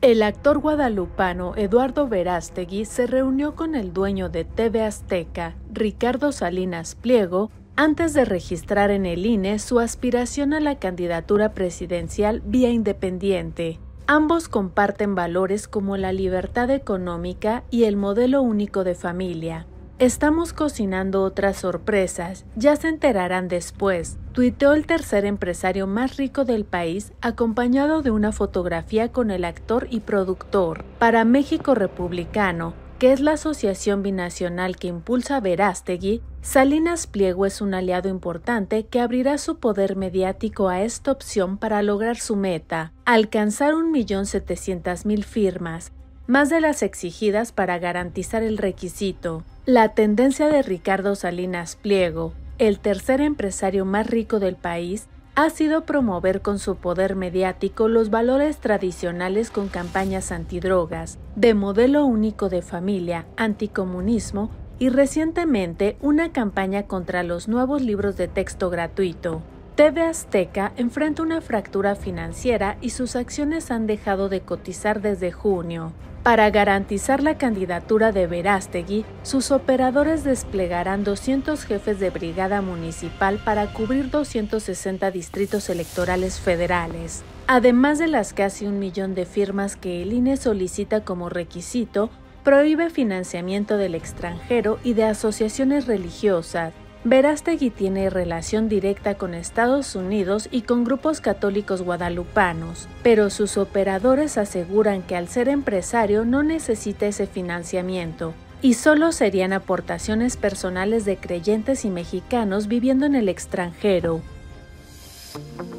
El actor guadalupano Eduardo Verástegui se reunió con el dueño de TV Azteca, Ricardo Salinas Pliego, antes de registrar en el INE su aspiración a la candidatura presidencial vía independiente. Ambos comparten valores como la libertad económica y el modelo único de familia. Estamos cocinando otras sorpresas, ya se enterarán después, tuiteó el tercer empresario más rico del país, acompañado de una fotografía con el actor y productor. Para México Republicano, que es la asociación binacional que impulsa a Verástegui, Salinas Pliego es un aliado importante que abrirá su poder mediático a esta opción para lograr su meta, alcanzar 1.700.000 firmas, más de las exigidas para garantizar el requisito. La tendencia de Ricardo Salinas Pliego, el tercer empresario más rico del país, ha sido promover con su poder mediático los valores tradicionales con campañas antidrogas, de modelo único de familia, anticomunismo y recientemente una campaña contra los nuevos libros de texto gratuito. TV Azteca enfrenta una fractura financiera y sus acciones han dejado de cotizar desde junio. Para garantizar la candidatura de Verástegui, sus operadores desplegarán 200 jefes de brigada municipal para cubrir 260 distritos electorales federales. Además de las casi 1 millón de firmas que el INE solicita como requisito, prohíbe financiamiento del extranjero y de asociaciones religiosas. Verástegui tiene relación directa con Estados Unidos y con grupos católicos guadalupanos, pero sus operadores aseguran que al ser empresario no necesita ese financiamiento, y solo serían aportaciones personales de creyentes y mexicanos viviendo en el extranjero.